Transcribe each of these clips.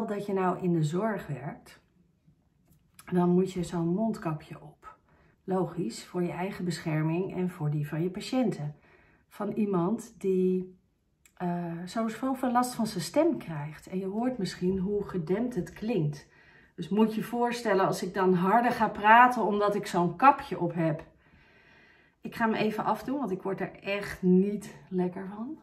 Dat je nou in de zorg werkt, dan moet je zo'n mondkapje op. Logisch, voor je eigen bescherming en voor die van je patiënten. Van iemand die zoveel last van zijn stem krijgt. En je hoort misschien hoe gedempt het klinkt. Dus moet je voorstellen als ik dan harder ga praten omdat ik zo'n kapje op heb. Ik ga hem even afdoen, want ik word er echt niet lekker van.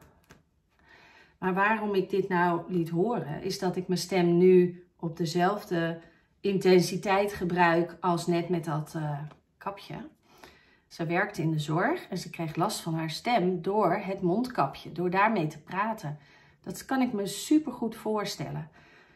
Maar waarom ik dit nou liet horen, is dat ik mijn stem nu op dezelfde intensiteit gebruik als net met dat kapje. Ze werkte in de zorg en ze kreeg last van haar stem door het mondkapje, door daarmee te praten. Dat kan ik me super goed voorstellen.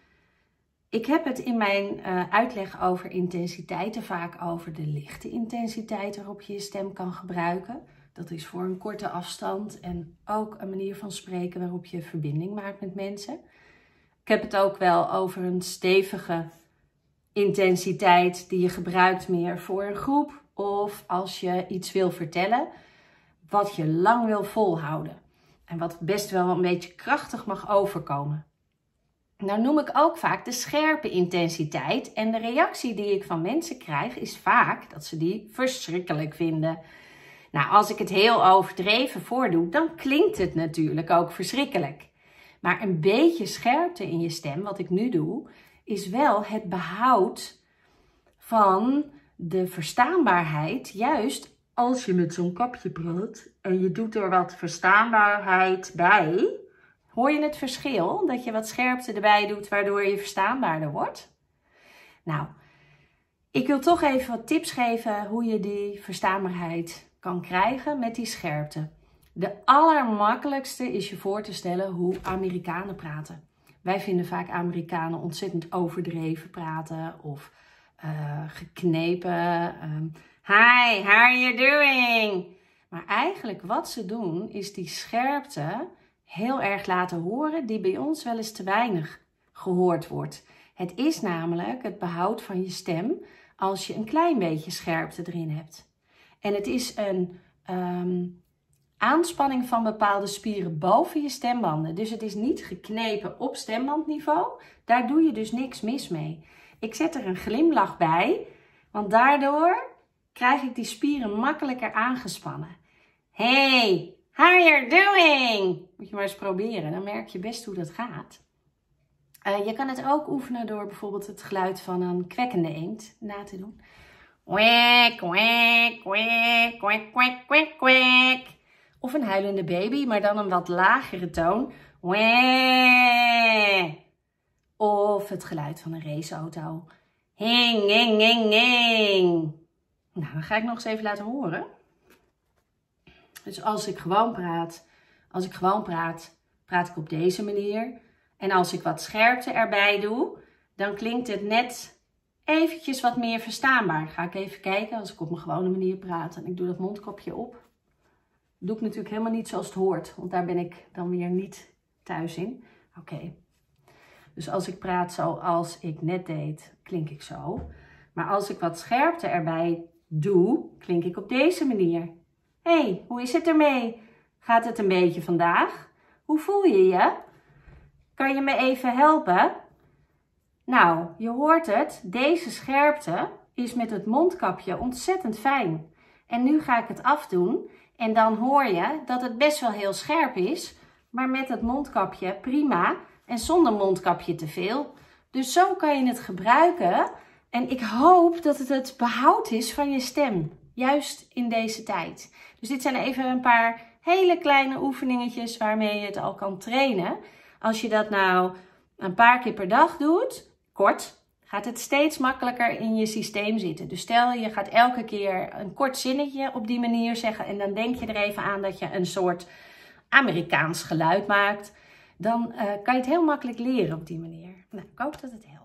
Ik heb het in mijn uitleg over intensiteiten vaak over de lichte intensiteit waarop je je stem kan gebruiken. Dat is voor een korte afstand en ook een manier van spreken waarop je verbinding maakt met mensen. Ik heb het ook wel over een stevige intensiteit die je gebruikt meer voor een groep of als je iets wil vertellen wat je lang wil volhouden en wat best wel een beetje krachtig mag overkomen. Nou noem ik ook vaak de scherpe intensiteit en de reactie die ik van mensen krijg is vaak dat ze die verschrikkelijk vinden. Nou, als ik het heel overdreven voordoe, dan klinkt het natuurlijk ook verschrikkelijk. Maar een beetje scherpte in je stem, wat ik nu doe, is wel het behoud van de verstaanbaarheid. Juist als je met zo'n kapje praat en je doet er wat verstaanbaarheid bij. Hoor je het verschil? Dat je wat scherpte erbij doet, waardoor je verstaanbaarder wordt? Nou, ik wil toch even wat tips geven hoe je die verstaanbaarheid kan krijgen met die scherpte. De allermakkelijkste is je voor te stellen hoe Amerikanen praten. Wij vinden vaak Amerikanen ontzettend overdreven praten of geknepen. Hi, how are you doing? Maar eigenlijk wat ze doen is die scherpte heel erg laten horen die bij ons wel eens te weinig gehoord wordt. Het is namelijk het behoud van je stem als je een klein beetje scherpte erin hebt. En het is een aanspanning van bepaalde spieren boven je stembanden. Dus het is niet geknepen op stembandniveau. Daar doe je dus niks mis mee. Ik zet er een glimlach bij, want daardoor krijg ik die spieren makkelijker aangespannen. Hey, how are you doing? Moet je maar eens proberen, dan merk je best hoe dat gaat. Je kan het ook oefenen door bijvoorbeeld het geluid van een kwekkende eend na te doen. Kwek, kwek, kwek, kwek, kwek, kwek, kwek. Of een huilende baby, maar dan een wat lagere toon. Kwek. Of het geluid van een raceauto. Hing, hing, hing, hing. Nou, dan ga ik nog eens even laten horen. Dus als ik gewoon praat, praat ik op deze manier. En als ik wat scherpte erbij doe, dan klinkt het net eventjes wat meer verstaanbaar. Ga ik even kijken als ik op mijn gewone manier praat en ik doe dat mondkapje op. Dat doe ik natuurlijk helemaal niet zoals het hoort, want daar ben ik dan weer niet thuis in. Oké. Dus als ik praat zoals ik net deed, klink ik zo. Maar als ik wat scherpte erbij doe, klink ik op deze manier. Hey, hoe is het ermee? Gaat het een beetje vandaag? Hoe voel je je? Kan je me even helpen? Nou, je hoort het. Deze scherpte is met het mondkapje ontzettend fijn. En nu ga ik het afdoen. En dan hoor je dat het best wel heel scherp is. Maar met het mondkapje prima. En zonder mondkapje te veel. Dus zo kan je het gebruiken. En ik hoop dat het het behoud is van je stem. Juist in deze tijd. Dus dit zijn even een paar hele kleine oefeningetjes waarmee je het al kan trainen. Als je dat nou een paar keer per dag doet, kort, gaat het steeds makkelijker in je systeem zitten. Dus stel je gaat elke keer een kort zinnetje op die manier zeggen en dan denk je er even aan dat je een soort Amerikaans geluid maakt. Dan kan je het heel makkelijk leren op die manier. Nou, ik hoop dat het helpt.